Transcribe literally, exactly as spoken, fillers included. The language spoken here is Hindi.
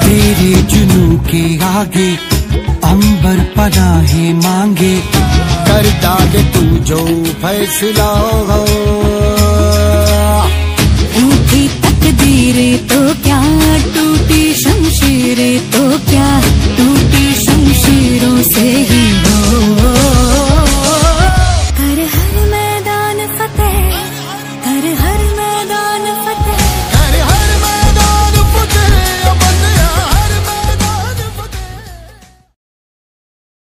तेरे जुनू के आगे अंबर पनाहे मांगे, कर डाले तू जो फैसला हो। रूठी तकदीरें तो क्या, टूटी शमशीरें तो क्या, टूटी शमशीरों से ही